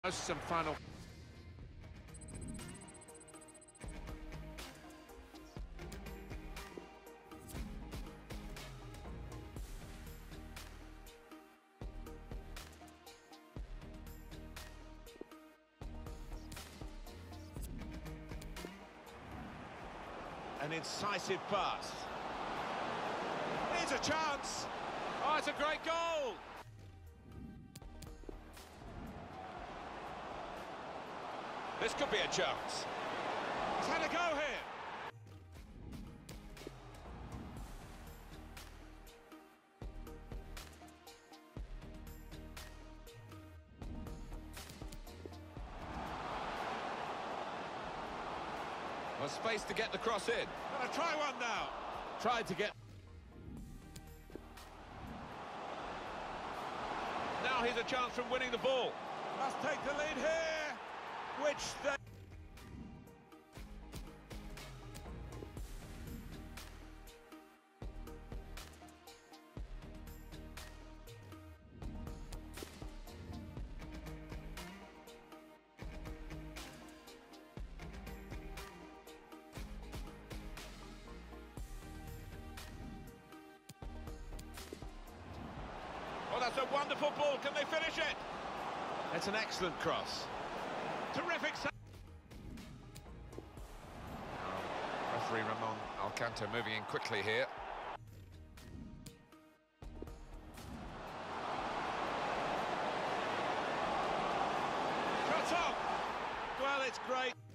Some final. An incisive pass. Here's a chance. Oh, it's a great goal. This could be a chance. He's had a go here. Well, space to get the cross in. Gonna try one now. Tried to get... Now here's a chance from winning the ball. Must take the lead here. Which they... Oh, that's a wonderful ball. Can they finish it? It's an excellent cross. Terrific. Referee Ramon Alcanto moving in quickly here. Shot off. Well, it's great.